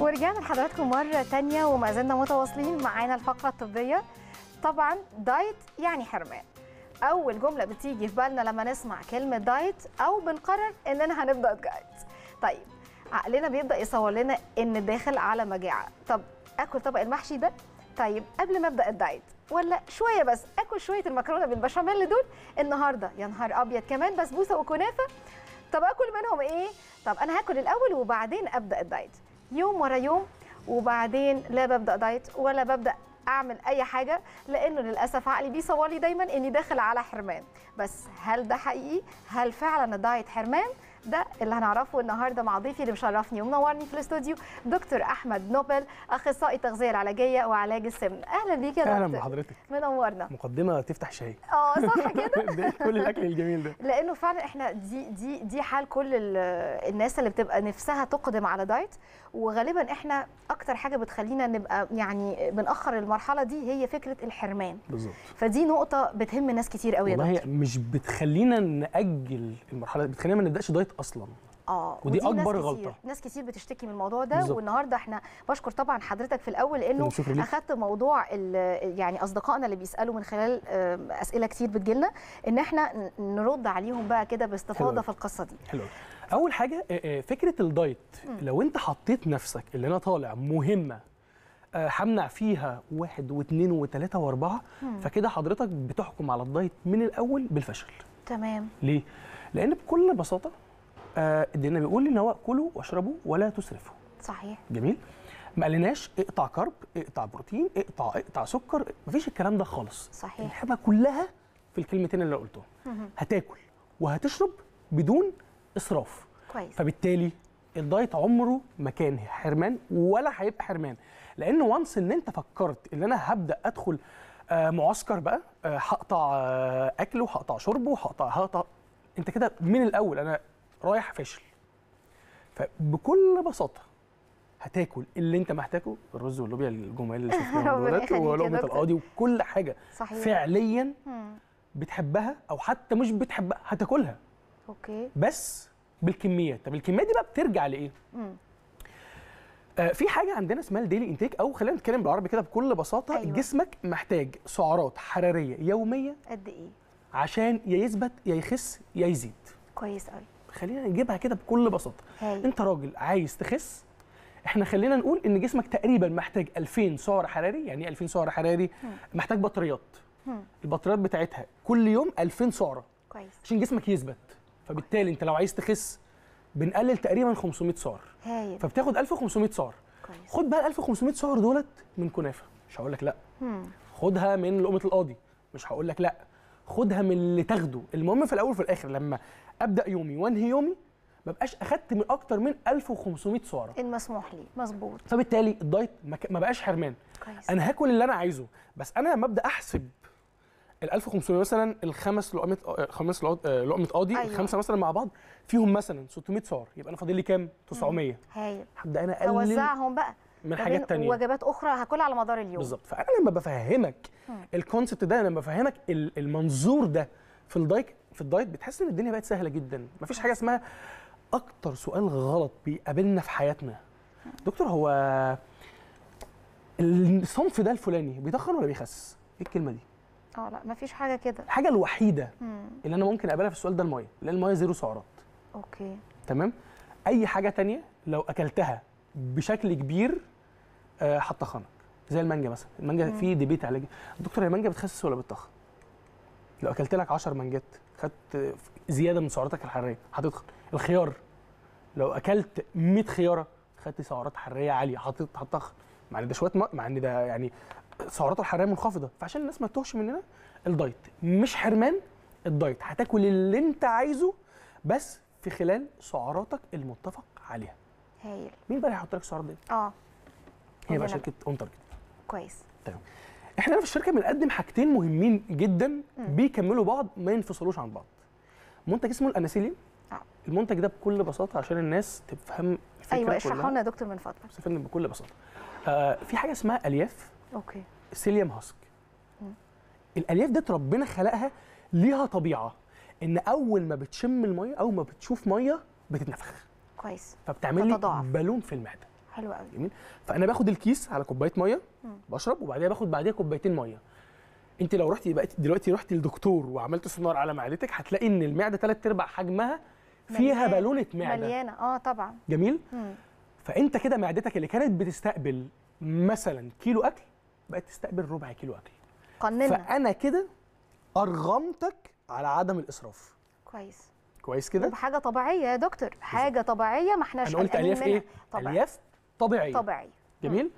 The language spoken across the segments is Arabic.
ورجعنا لحضراتكم مرة تانية وما زلنا متواصلين معانا الفقرة الطبية. طبعا دايت يعني حرمان. أول جملة بتيجي في بالنا لما نسمع كلمة دايت أو بنقرر إننا هنبدأ دايت. طيب عقلنا بيبدأ يصور لنا إن داخل على مجاعة. طب آكل طبق المحشي ده؟ طيب قبل ما أبدأ الدايت ولا شوية بس آكل شوية المكرونة بالبشاميل دول النهاردة؟ يا نهار أبيض كمان بسبوسة وكنافة. طب آكل منهم إيه؟ طب أنا هاكل الأول وبعدين أبدأ الدايت. يوم ورا يوم وبعدين لا ببدأ دايت ولا ببدأ أعمل أي حاجة، لأنه للأسف عقلي بيصور لي دايما إني داخل على حرمان. بس هل ده حقيقي؟ هل فعلا الدايت حرمان؟ ده اللي هنعرفه النهارده مع ضيفي اللي مشرفني ومنورني في الاستوديو دكتور احمد نوبل، اخصائي التغذيه العلاجيه وعلاج السمن. اهلا بيك يا دكتور. اهلا بحضرتك، منورنا. مقدمه تفتح شهيه. صح كده. كل الاكل الجميل ده، لانه فعلا احنا دي حال كل الناس اللي بتبقى نفسها تقدم على دايت، وغالبا احنا اكتر حاجه بتخلينا نبقى يعني بنأخر المرحله دي هي فكره الحرمان. بالظبط. فدي نقطه بتهم ناس كتير قوي يا دكتور. والله مش بتخلينا نأجل المرحله، بتخلينا ما نبداش دايت اصلا. ودي اكبر غلطه. ناس كتير بتشتكي من الموضوع ده. بالزبط. والنهارده احنا بشكر طبعا حضرتك في الاول لانه اخذت موضوع يعني اصدقائنا اللي بيسالوا من خلال اسئله كتير بتجيلنا ان احنا نرد عليهم بقى كده باستفاضه في القصه دي. حلو. اول حاجه فكره الدايت، لو انت حطيت نفسك اللي انا طالع مهمه همنع فيها 1 و2 و3 و4، فكده حضرتك بتحكم على الدايت من الاول بالفشل. تمام. ليه؟ لان بكل بساطه الدين بيقول لي ان هو كلوا واشربوا ولا تسرفوا. صحيح. جميل. ما قالناش اقطع كرب، اقطع بروتين، اقطع سكر، مفيش الكلام ده خالص. صحيح. الحكمه كلها في الكلمتين اللي قلتهم. هتاكل وهتشرب بدون اسراف. كويس. فبالتالي الدايت عمره ما كان حرمان ولا هيبقى حرمان، لان وانس ان انت فكرت ان انا هبدا ادخل معسكر بقى، هقطع اكل وهقطع شرب وهقطع، انت كده من الاول انا رايح فاشل. فبكل بساطه هتاكل اللي انت محتاجه، الرز واللوبيا الجمال اللي شفناهم دولت ولقمه القاضي وكل حاجه. صحيح. فعليا بتحبها او حتى مش بتحبها هتاكلها. اوكي. بس بالكميات. طب الكميات دي بقى بترجع لايه؟ في حاجه عندنا اسمها الديلي انتيك، او خلينا نتكلم بالعربي كده بكل بساطه. أيوة. جسمك محتاج سعرات حراريه يوميه قد ايه عشان يا يثبت يا يخس يا يزيد. كويس قوي. خلينا نجيبها كده بكل بساطه. هاي. انت راجل عايز تخس، احنا خلينا نقول ان جسمك تقريبا محتاج 2000 سعر حراري. يعني ايه 2000 سعر حراري؟ محتاج بطاريات. البطاريات بتاعتها كل يوم 2000 سعره. كويس. عشان جسمك يثبت. فبالتالي انت لو عايز تخس بنقلل تقريبا 500 سعر. هاي. فبتاخد 1500 سعر. كويس. خد بقى ال 1500 سعر دولت من كنافه، مش هقول لك لا. خدها من لقمه القاضي، مش هقول لك لا. خدها من اللي تاخده. المهم في الاول وفي الاخر لما ابدا يومي وانهي يومي ما بقاش اخدت من اكتر من 1500 سعره المسموح لي. مظبوط. فبالتالي الدايت ما بقاش حرمان. كويس. انا هاكل اللي انا عايزه، بس انا لما ابدا احسب ال 1500 مثلا الخمس لقمه قاضي. أيوة. الخمسه مثلا مع بعض فيهم مثلا 600 سعر، يبقى انا فاضل لي كام؟ 900. هايل. هبدا انا اقلل اوزعهم بقى من حاجات تانية، وجبات اخرى هاكلها على مدار اليوم. بالظبط. فانا لما بفهمك الكونسبت ده، لما بفهمك المنظور ده في الدايت بتحس ان الدنيا بقت سهله جدا. مفيش حاجه اسمها. اكتر سؤال غلط بيقابلنا في حياتنا: دكتور هو الصنف ده الفلاني بيتخن ولا بيخس؟ ايه الكلمه دي؟ لا مفيش حاجه كده. الحاجه الوحيده اللي انا ممكن اقابلها في السؤال ده الميه، لان الميه زيرو سعرات. اوكي. تمام. اي حاجه تانية لو اكلتها بشكل كبير هتخنك، زي المانجا مثلا. المانجا في ديبيت على دكتور هي المانجا بتخسس ولا بتتخن؟ لو اكلت لك 10 مانجات خدت زياده من سعراتك الحراريه هتتخن. الخيار لو اكلت 100 خياره خدت سعرات حراريه عاليه هتتخن، مع ان ده شويه مع ان ده يعني سعراته الحراريه منخفضه. فعشان الناس ما تتوهش مننا، الدايت مش حرمان. الدايت هتاكل اللي انت عايزه بس في خلال سعراتك المتفق عليها. هايل. مين بقى هيحط لك السعرات دي؟ هي بقى شركه اون تارجت. كويس. تمام. احنا في الشركه بنقدم حاجتين مهمين جدا بيكملوا بعض، ما ينفصلوش عن بعض. منتج اسمه الاناسيلين. المنتج ده بكل بساطه عشان الناس تفهم الفكره. ايوه اشرحوا لنا يا دكتور من فضلك. استفدنا بكل بساطه. في حاجه اسمها الياف. اوكي. سيليوم هاسك. الالياف دي ربنا خلقها ليها طبيعه ان اول ما بتشم الميه او ما بتشوف ميه بتتنفخ. كويس. فبتعمل لي بالون في المعده. حلو قوي. جميل. فانا باخد الكيس على كوبايه ميه بشرب، وبعديها باخد بعديها كوبايتين ميه. انت لو رحتي بقى دلوقتي رحتي للدكتور وعملت سونار على معدتك، هتلاقي ان المعده 3/4 حجمها فيها بالونه معده مليانه. طبعا. جميل. فانت كده معدتك اللي كانت بتستقبل مثلا كيلو اكل بقت تستقبل ربع كيلو اكل. قننا. فانا كده ارغمتك على عدم الاسراف. كويس كده. وبحاجه طبيعيه يا دكتور، حاجه طبيعيه ما احناش انا قلت الياف ايه؟ الياف طبيعيه. جميل.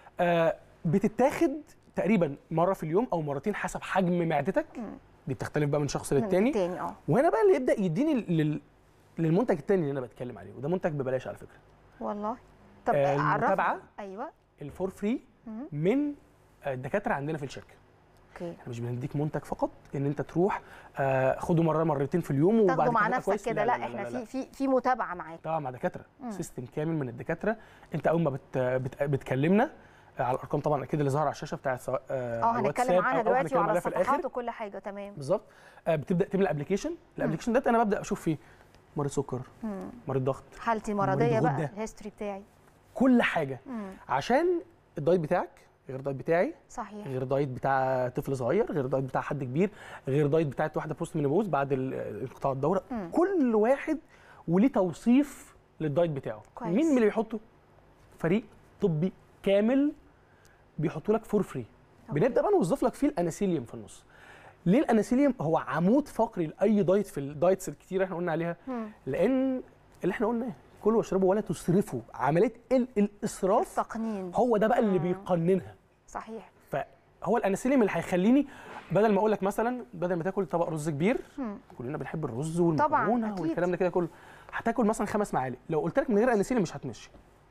بتتاخد تقريبا مره في اليوم او مرتين حسب حجم معدتك. دي بتختلف بقى من شخص للتاني. وهنا بقى اللي يبدا يديني للمنتج التاني اللي انا بتكلم عليه، وده منتج ببلاش على فكره والله. طب المتابعه ايوه الفور فري من الدكاتره عندنا في الشركه. اوكي. احنا مش بنديك منتج فقط ان انت تروح خده مره مرتين في اليوم وبعد كده مع نفسك كده. لا احنا في متابعه معاك طبعا مع دكاتره، سيستم كامل من الدكاتره. انت اول ما بتكلمنا على الارقام طبعا اكيد اللي ظاهره على الشاشه بتاعت سواء هنتكلم عنها دلوقتي وعلى الصفحات وكل حاجه. تمام بالظبط. بتبدا تملى ابلكيشن. الابلكيشن ده انا ببدا اشوف فيه مريض سكر، مريض ضغط، حالتي مرضيه بقى، الهيستوري بتاعي، كل حاجه. عشان الدايت بتاعك غير الدايت بتاعي. صحيح. غير دايت بتاع طفل صغير، غير دايت بتاع حد كبير، غير دايت بتاعت واحده بوست مينوبوز بعد انقطاع الدوره. كل واحد وليه توصيف للدايت بتاعه. كويس. مين اللي بيحطه؟ فريق طبي كامل بيحطوا لك فور فري. بنبدا بقى نوظف لك فيه الاناسيليوم في النص. ليه الاناسيليوم هو عمود فقري لاي دايت في الدايتس الكتير احنا قلنا عليها؟ لان اللي احنا قلناه كلوا واشربوا ولا تسرفوا. عمليه الاسراف التقنين هو ده بقى اللي بيقننها. صحيح. فهو الاناسيليوم اللي هيخليني بدل ما اقول لك مثلا بدل ما تاكل طبق رز كبير، كلنا بنحب الرز والمكرونه والكلام ده كده كله، هتاكل مثلا 5 معالق. لو قلت لك من غير اناسيليوم مش هتمشي.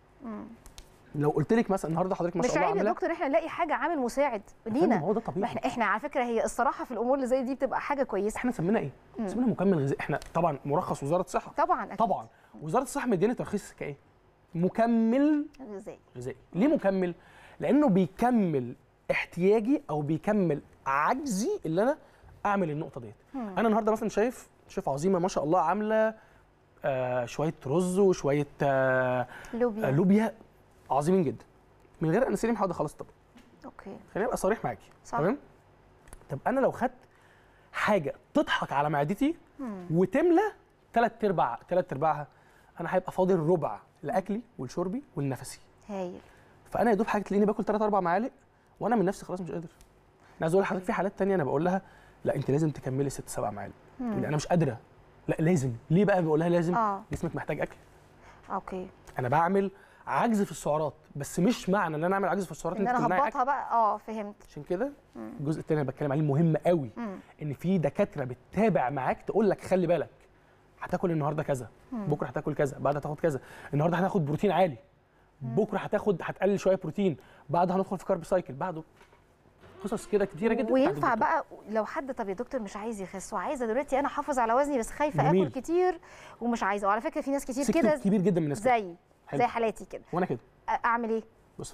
لو قلت لك مثلا النهارده حضرتك ما شاء الله مش عيب يا دكتور احنا نلاقي حاجه عامل مساعد لينا. هو ده طبيعي. احنا على فكره هي الصراحه في الامور اللي زي دي بتبقى حاجه كويسه. احنا سمينا ايه؟ سمينا مكمل غذائي. احنا طبعا مرخص وزاره الصحه. طبعا أكيد. طبعا وزاره الصحه مدياني ترخيص كايه؟ مكمل غذائي. ليه مكمل؟ لانه بيكمل احتياجي او بيكمل عجزي اللي انا اعمل النقطه ديت. انا النهارده مثلا شايف عظيمه ما شاء الله عامله شويه رز وشويه لوبيا عظيمين جدا. من غير انسولين هقعد اخلص الطبق. اوكي. خليني ابقى صريح معاكي. تمام. طب انا لو خدت حاجه تضحك على معدتي وتملى 3/4 انا هيبقى فاضل ربع لاكلي ولشربي ولنفسي. هايل. فانا يا دوب حاجه تلاقيني باكل 3-4 معالق وانا من نفسي خلاص مش قادر. انا عايز اقول لحضرتك في حالات ثانيه انا بقول لها لا انت لازم تكملي 6-7 معالق. انا مش قادره. لا لازم. ليه بقى بقول لها لازم؟ جسمك محتاج اكل. اوكي. انا بعمل عجز في السعرات، بس مش معنى ان انا اعمل عجز في السعرات ان انا هبطها بقى. فهمت. عشان كده الجزء الثاني اللي بتكلم عليه مهم قوي. ان في دكاتره بتتابع معاك تقول لك خلي بالك هتاكل النهارده كذا، بكره هتاكل كذا، بعد هتاخد كذا، النهارده هناخد بروتين عالي، بكره هتقلل شويه بروتين، بعد هندخل في كارب سايكل، بعده قصص كده كتيره جدا. وينفع بقى لو حد طب يا دكتور مش عايز يخس وعايزه دلوقتي انا احافظ على وزني بس خايفه اكل كتير ومش عايزه. وعلى فكره في ناس كتير كده كبير جدا من الناس زي حالاتي كده. وانا كده اعمل ايه؟ بص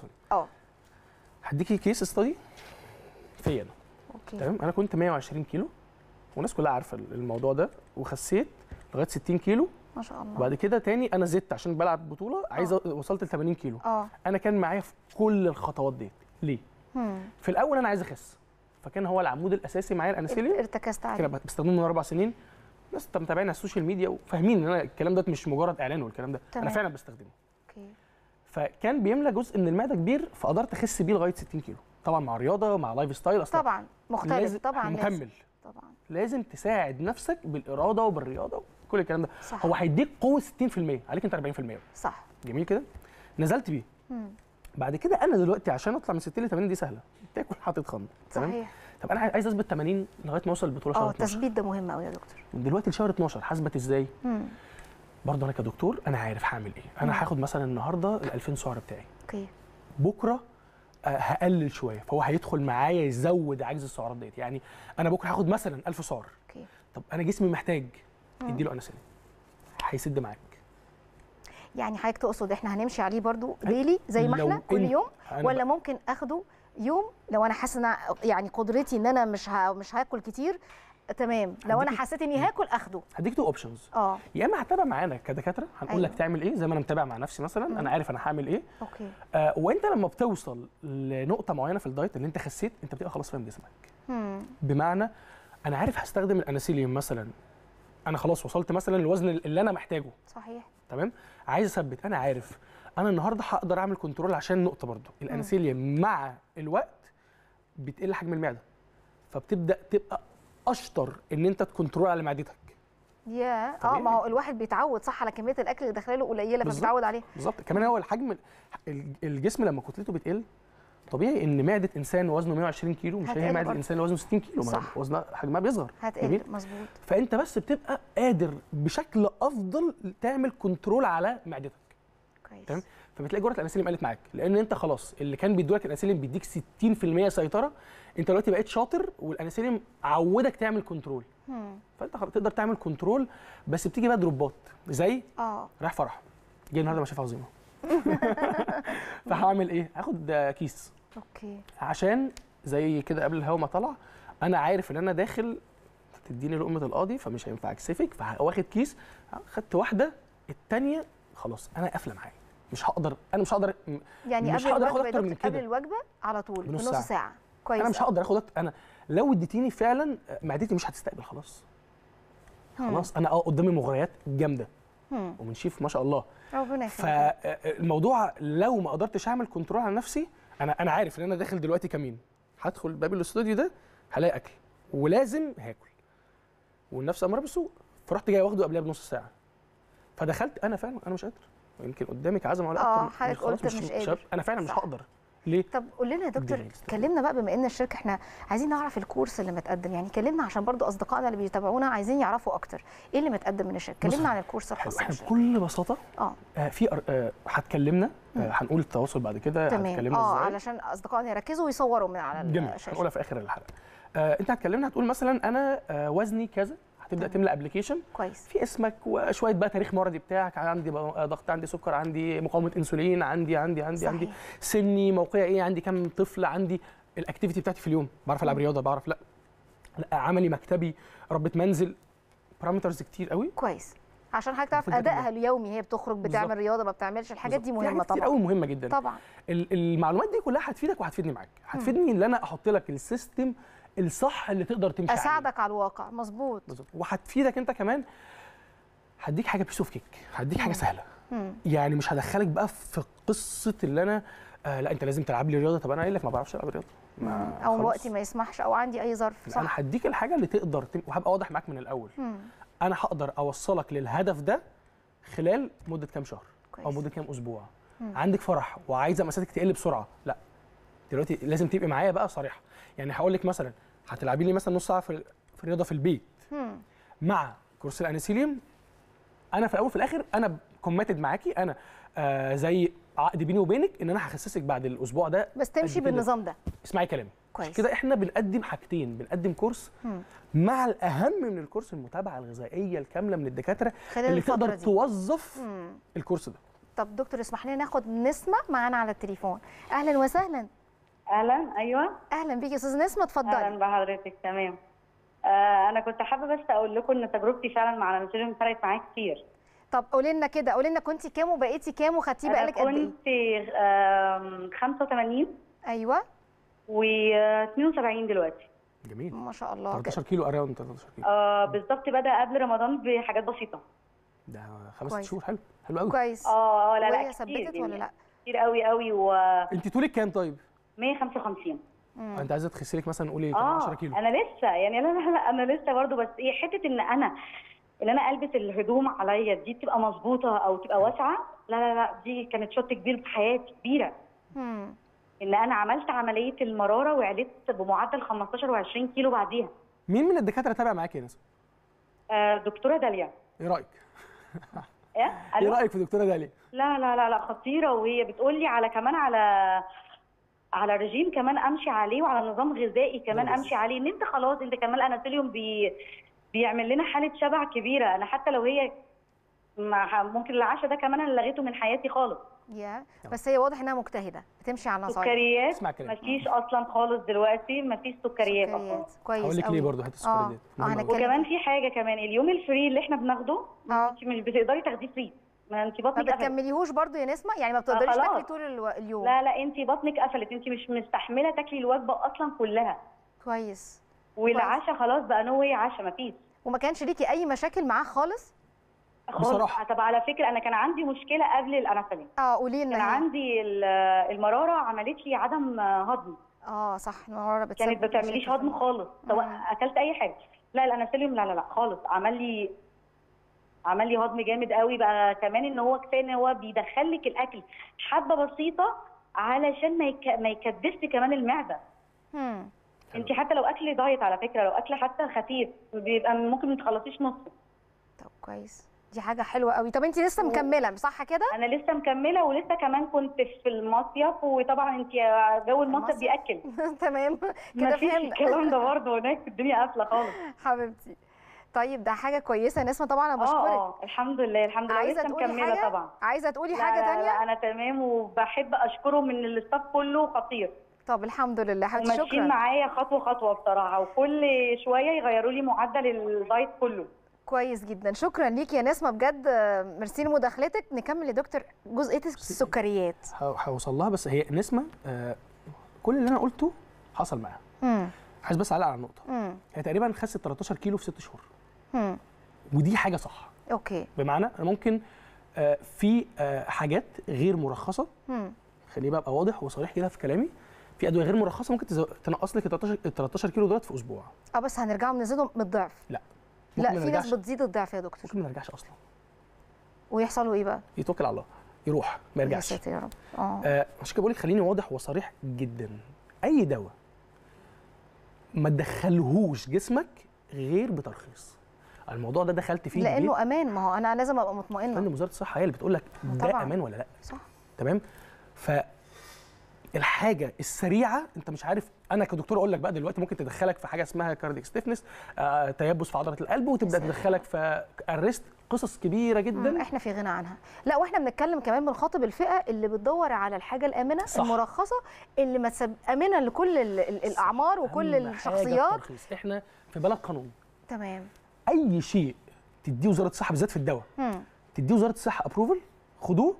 هديكي كيس ستادي فيا انا. اوكي. تمام. انا كنت 120 كيلو والناس كلها عارفه الموضوع ده، وخسيت لغايه 60 كيلو ما شاء الله. وبعد كده تاني انا زدت عشان بلعب بطوله عايزه وصلت ل 80 كيلو. انا كان معايا في كل الخطوات ديت. ليه؟ في الاول انا عايز اخس، فكان هو العمود الاساسي معايا الانسولين. ارتكزت عليه. كده بستخدمه من 4 سنين. الناس متابعين على السوشيال ميديا وفاهمين ان انا الكلام ده مش مجرد اعلان والكلام ده. انا فعلا بستخدمه. اوكي. فكان بيملى جزء من المعده كبير فقدرت اخس بيه لغايه 60 كيلو. طبعا مع رياضه مع لايف ستايل اصلا طبعا مختلف. طبعا مكمل. طبعا لازم تساعد نفسك بالاراده وبالرياضه وكل الكلام ده. صح. هو هيديك قوه 60% عليك انت 40%. صح. جميل كده. نزلت بيه. بعد كده انا دلوقتي عشان اطلع من 60 ل 80 دي سهله، تاكل حاطط خمر. صحيح. طب انا عايز اثبت 80 لغايه ما اوصل البطوله شهر 12. التثبيت ده مهم قوي يا دكتور. دلوقتي لشهر 12 هثبت ازاي؟ برضه انا كدكتور انا عارف هعمل ايه. انا هاخد مثلا النهارده ال 2000 سعر بتاعي. اوكي. بكره هقلل شويه فهو هيدخل معايا يزود عجز السعرات ديت. يعني انا بكره هاخد مثلا 1000 سعر. اوكي. طب انا جسمي محتاج اديله انسولين هيسد معاك. يعني حضرتك تقصد احنا هنمشي عليه برضو ديلي زي ما احنا كل يوم، ولا ممكن اخده يوم لو انا حاسه يعني قدرتي ان انا مش هاكل كتير تمام، لو انا حسيت اني هاكل اخده. هديك تو اوبشنز. يا اما هتتابع معانا كدكاتره هنقول لك تعمل ايه، زي ما انا متابع مع نفسي مثلا. انا عارف انا هعمل ايه. اوكي. وانت لما بتوصل لنقطه معينه في الدايت اللي انت خسيت، انت بتبقى خلاص فاهم جسمك. بمعنى انا عارف هستخدم الانسولين مثلا، انا خلاص وصلت مثلا للوزن اللي انا محتاجه. صحيح. تمام. عايز اثبت، انا عارف انا النهارده هقدر اعمل كنترول عشان نقطه برضو الانسولين مع الوقت بتقل حجم المعده، فبتبدا تبقى اشطر ان انت تكنترول على معدتك. ما هو الواحد بيتعود صح على كميه الاكل اللي داخله له قليله فبيتعود عليها. بالظبط. كمان هو الحجم الجسم لما كتلته بتقل، طبيعي ان معده انسان وزنه 120 كيلو مش هي معده الانسان اللي وزنه 60 كيلو، وزنها حجمها بيصغر. هتقل. مظبوط. فانت بس بتبقى قادر بشكل افضل تعمل كنترول على معدتك. كويس. تمام. فبتلاقي جرعه الانسولين قلت معاك، لان انت خلاص اللي كان بيدولك الانسولين بيديك 60% سيطره، انت دلوقتي بقيت شاطر والانسولين عودك تعمل كنترول. فانت تقدر تعمل كنترول، بس بتيجي بقى دروبات زي رايح فرح، جاي النهارده مشافه عظيمه. فهعمل ايه؟ هاخد كيس. اوكي. عشان زي كده قبل الهوا ما طلع، انا عارف ان انا داخل تديني لقمه القاضي فمش هينفع اكسفك، فواخد كيس. خدت واحده، الثانيه خلاص انا قافله معايا، مش هقدر يعني مش هقدر اخد اكتر من كده. قبل الوجبه على طول بنص ساعه. كويس. انا مش هقدر اخد انا لو اديتيني فعلا معدتي مش هتستقبل خلاص. خلاص انا قدامي مغريات جامده ومن شيف ما شاء الله. ربنا يخليك. فالموضوع لو ما قدرتش اعمل كنترول على نفسي، انا عارف ان انا داخل دلوقتي كمين، هدخل باب الاستوديو ده هلاقي اكل ولازم هاكل، والنفس اماره بالسوء، فرحت جاي واخده قبلها بنص ساعه. فدخلت انا فعلا انا مش قادر، ويمكن قدامك عزمه ولا اكتر. حضرتك قلت مش قادر. انا فعلا مش هقدر. ليه؟ طب قول لنا يا دكتور، كلمنا بقى بما ان الشركه احنا عايزين نعرف الكورس اللي متقدم، يعني كلمنا عشان برضو اصدقائنا اللي بيتابعونا عايزين يعرفوا اكتر ايه اللي متقدم من الشركه. كلمنا عن الكورس الخاص بالشركه. بكل بساطه في هتكلمنا، هنقول التواصل بعد كده هتكلمنا ازاي علشان اصدقائنا يركزوا ويصوروا من على الشاشه. هنقولها في اخر الحلقه. انت هتكلمنا هتقول مثلا انا وزني كذا، هتبدا تملى ابلكيشن كويس في اسمك وشويه بقى تاريخ مرضي بتاعك، عندي ضغط، عندي سكر، عندي مقاومه انسولين، عندي سني، موقعي ايه، عندي كام طفل، عندي الاكتيفيتي بتاعتي في اليوم، بعرف العب رياضه، بعرف لا عملي مكتبي، ربة منزل، بارامترز كتير قوي. كويس. عشان حضرتك تعرف ادائها اليومي، هي بتخرج بتعمل رياضه ما بتعملش، الحاجات دي مهمه طبعا. قوي مهمه جدا طبعا. المعلومات دي كلها هتفيدك وهتفيدني معاك، هتفيدني ان انا احط لك السيستم الصح اللي تقدر تمشي عليه، اساعدك على الواقع. مظبوط. وهتفيدك انت كمان. هديك حاجه بيس اوف كيك، هديك حاجه سهله. يعني مش هدخلك بقى في قصه اللي انا لا انت لازم تلعب لي رياضه. طب انا قايل لك ما بعرفش العب رياضه، او وقتي ما يسمحش او عندي اي ظرف. صح. انا هديك الحاجه اللي تقدر وهبقى واضح معاك من الاول. انا هقدر اوصلك للهدف ده خلال مده كام شهر او مده كام اسبوع. عندك فرح وعايزه مساتك تقل بسرعه، لا دلوقتي لازم تبقي معايا بقى صريحه. يعني هقول لك مثلا هتلعبي لي مثلا نص ساعه في الرياضه في البيت مع كورس الانسولين. انا في الاول وفي الاخر انا كوميتد معاكي، انا زي عقد بيني وبينك ان انا هخسسك بعد الاسبوع ده، بس تمشي بالنظام ده. اسمعي كلامي كويس كده. احنا بنقدم حاجتين، بنقدم كورس مع الاهم من الكورس المتابعه الغذائيه الكامله من الدكاتره اللي تقدر توظف الكورس ده. طب دكتور اسمح لنا ناخد نسمه معانا على التليفون. اهلا وسهلا. اهلا. ايوه اهلا بيكي يا استاذه نسمه، اتفضلي. اهلا بحضرتك. تمام. انا كنت حابه بس اقول لكم ان تجربتي فعلا مع الانسولين فرقت معايا كتير. طب قولي لنا كده، قولي لنا كنتي كام وبقيتي كام وخدتيه بقالك قد ايه؟ كنت 85. ايوه. و72 دلوقتي. جميل ما شاء الله. 13 كيلو، اراوند 13 كيلو. بالظبط. بدا قبل رمضان بحاجات بسيطه. ده 5 شهور. حلو قوي. كويس. لا ثبتت ولا لا؟ كتير قوي قوي. انت طولك كام طيب؟ 155. انت عايزه تخسي لك مثلا قولي 10 كيلو. انا لسه يعني لا انا لسه برضو، بس ايه حته ان انا البس الهدوم عليا دي تبقى مظبوطه او تبقى واسعه، لا دي كانت شوط كبير في حياتي، كبيره. ان انا عملت عمليه المراره وعليت بمعدل 15 و20 كيلو بعديها. مين من الدكاتره تابع معاكي يا نسمه؟ دكتوره داليا. ايه رايك؟ ايه رايك في دكتوره داليا؟ لا خطيره، وهي بتقول لي على كمان على رجيم كمان امشي عليه، وعلى نظام غذائي كمان امشي عليه، ان انت خلاص انت كمان الانسولين بيعمل لنا حاله شبع كبيره. انا حتى لو هي ممكن العشاء ده كمان انا لغيته من حياتي خالص. بس هي واضح انها مجتهده بتمشي على نصايح. سكريات مفيش اصلا خالص دلوقتي، مفيش سكريات اصلا. كويس هقول لك ليه برضه حته السكريات وكمان في حاجه كمان، اليوم الفري اللي احنا بناخده انت مش بتقدري تاخديه فري، ما انت بطنك ما بتكمليهوش برضه يا نسمه، يعني ما بتقدريش تاكلي طول اليوم. لا انت بطنك قفلت، انت مش مستحمله تاكلي الوجبه اصلا كلها. كويس. والعشاء خلاص بقى نو واي عشاء مفيش. وما كانش ليكي اي مشاكل معاه خالص؟ بصراحه طب على فكره انا كان عندي مشكله قبل الانسولين. قولي لنا. كان عندي المراره عملت لي عدم هضم. صح، المراره بتسبب كانت ما بتعمليش هضم خالص سواء اكلت اي حاجه. لا الانسولين لا خالص، عمل لي هضم جامد قوي بقى. كمان ان هو كفايه ان هو بيدخل لك الاكل حبه بسيطه علشان ما يكدسش كمان المعده. انت حتى لو اكل دايت على فكره، لو اكل حتى خفيف بيبقى ممكن ما تخلصيش نصه. طب كويس، دي حاجه حلوه قوي. طب انت لسه مكمله صح كده؟ انا لسه مكمله، ولسه كمان كنت في المصيف، وطبعا انت جو المصيف بياكل. تمام كده فهمنا. الكلام ده برضه هناك الدنيا قافله خالص حبيبتي. طيب ده حاجه كويسه نسمه، طبعا انا بشكرك. الحمد لله لسه مكمله طبعا. عايزه تقولي حاجه ثانيه؟ لا انا تمام، وبحب اشكره من الاستاف كله خطير. طب الحمد لله حبيبتي، شكرا. وماشيين معايا خطوه خطوه بصراحه، وكل شويه يغيروا لي معدل الدايت كله. كويس جدا، شكرا ليكي يا نسمه بجد، ميرسي لمداخلتك. نكمل يا دكتور جزئيه السكريات. هوصل لها، بس هي نسمه كل اللي انا قلته حصل معاها. عايز بس اعلق على النقطه. هي تقريبا خست 13 كيلو في 6 شهور. ودي حاجه صح. اوكي. بمعنى انا ممكن في حاجات غير مرخصه، خليني بقى ابقى واضح وصريح كده في كلامي، في ادويه غير مرخصه ممكن تنقص لك 13 كيلو دولار في اسبوع. بس هنرجعهم نزيدهم من الضعف؟ لا في ناس بتزيد الضعف يا دكتور. ممكن ما نرجعش اصلا. ويحصل له ايه بقى؟ يتوكل على الله، يروح ما يرجعش. يا ساتر يا رب. عشان كده بقول لك خليني واضح وصريح جدا. اي دواء ما تدخلهوش جسمك غير بترخيص. الموضوع ده دخلت فيه لانه امان، ما هو انا لازم ابقى مطمئنه. فندم وزاره الصحه هي اللي بتقول لك ده امان ولا لا. صح. تمام. الحاجه السريعه انت مش عارف، انا كدكتور اقول لك بقى دلوقتي ممكن تدخلك في حاجه اسمها كارديك ستيفنس، تيبس في عضله القلب، وتبدا تدخلك في ارست، قصص كبيره جدا احنا في غنى عنها. لا واحنا بنتكلم كمان بنخاطب الفئه اللي بتدور على الحاجه الامنه صح. المرخصه اللي ما امنه لكل الاعمار وكل الشخصيات. احنا في بلد قانون. تمام. اي شيء تديه وزاره الصحه بالذات في الدواء تديه وزاره الصحه ابروفل، خدوه.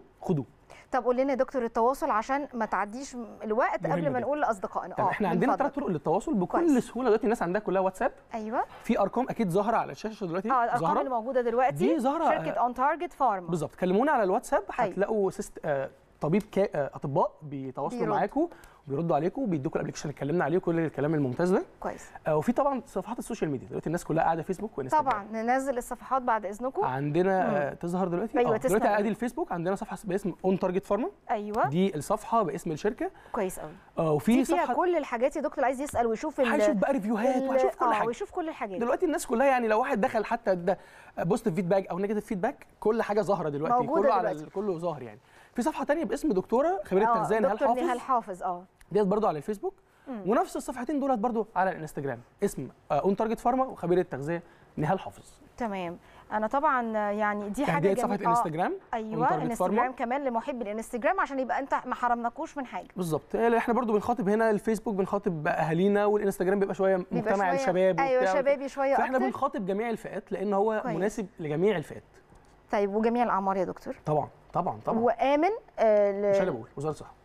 طب قول لنا يا دكتور التواصل عشان ما تعديش الوقت قبل ما نقول لاصدقائنا. طب احنا عندنا 3 طرق للتواصل بكل سهوله دلوقتي. الناس عندها كلها واتساب. ايوه. في ارقام اكيد ظاهره على الشاشه دلوقتي. الارقام اللي موجوده دلوقتي دي ظاهره شركه اون تارجت فارما. بالظبط. كلمونا على الواتساب هتلاقوا طبيب اطباء بيتواصلوا معاكم وبيردوا عليكم وبيدوكوا الابلكيشن اللي اتكلمنا عليه وكل الكلام الممتاز ده. كويس. وفي طبعا صفحات السوشيال ميديا دلوقتي الناس كلها قاعده فيسبوك وانستجرام. طبعا ننزل الصفحات بعد اذنكم. عندنا تظهر دلوقتي. أيوة دلوقتي ادي الفيسبوك عندنا صفحه باسم اون تارجت فارما. ايوه. دي الصفحه باسم الشركه. كويس قوي. وفي فيها صفحه كل الحاجات يا دكتور اللي عايز يسال ويشوف هيشوف بقى ريفيوهات وهيشوف كل حاجه. ويشوف كل الحاجات. دلوقتي الناس كلها يعني لو واحد دخل حتى ده بوزيتيف فيدباك او نيجاتيف فيدباك كل حاجه ظاهره دلوقتي، كله على كله ظاهر يعني. في صفحه ثانيه باسم دكتوره خبيره تغذيه نهال حافظ. ديت برضو على الفيسبوك. ونفس الصفحتين دولت برضو على الانستجرام اسم اون تارجت فارما وخبيره تغذيه نهال حافظ. تمام. انا طبعا يعني دي حاجه جميله. صفحه الانستجرام. ايوه الانستجرام كمان لمحب الانستجرام عشان يبقى انت ما حرمناكوش من حاجه. بالظبط. احنا برضو بنخاطب هنا الفيسبوك بنخاطب اهالينا، والانستجرام بيبقى شويه مجتمع الشباب. ايوه شبابي شويه اكتر. فاحنا بنخاطب جميع الفئات لان هو كويس. مناسب لجميع الفئات. طيب وجميع الاعمار يا دكتور؟ طبعا. وامن مش انا بقول وزاره الصحه.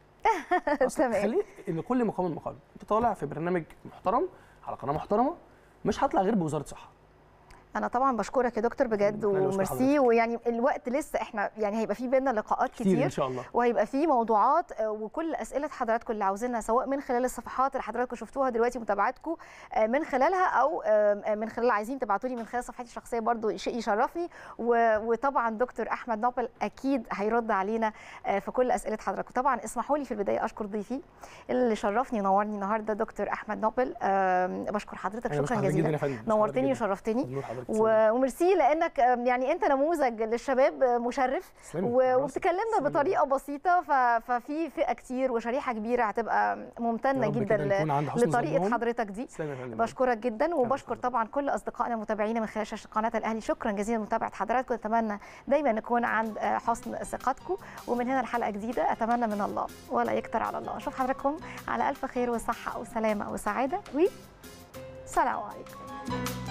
تمام. خلي ان كل مقام مقال. انت طالع في برنامج محترم على قناه محترمه، مش هطلع غير بوزاره الصحه. انا طبعا بشكرك يا دكتور بجد وميرسي. ويعني الوقت لسه احنا يعني هيبقى في بينا لقاءات كتير ان شاء الله، وهيبقى في موضوعات وكل اسئله حضراتكم اللي عاوزينها سواء من خلال الصفحات اللي حضراتكم شفتوها دلوقتي متابعتكم من خلالها او من خلال عايزين تبعتوا لي من خلال صفحتي الشخصيه برضو شيء يشرفني. وطبعا دكتور احمد نوبل اكيد هيرد علينا في كل اسئله حضراتكم. طبعا اسمحوا لي في البدايه اشكر ضيفي اللي شرفني ونورني النهارده دكتور احمد نوبل. بشكر حضرتك شكرا جزيلا، نورتني وشرفتني. وميرسي لانك يعني انت نموذج للشباب مشرف، وبتكلمنا بطريقه بسيطه، ففي فئه كتير وشريحه كبيره هتبقى ممتنه جدا لطريقه حضرتك دي. بشكرك جدا، وبشكر طبعا كل اصدقائنا المتابعين من خلال شاشه قناه الاهلي. شكرا جزيلا لمتابعه حضراتكم، اتمنى دايما نكون عند حسن ثقتكم، ومن هنا الحلقه جديده اتمنى من الله ولا يكتر على الله. اشوف حضراتكم على الف خير وصحه وسلامه وسعاده، والسلام عليكم.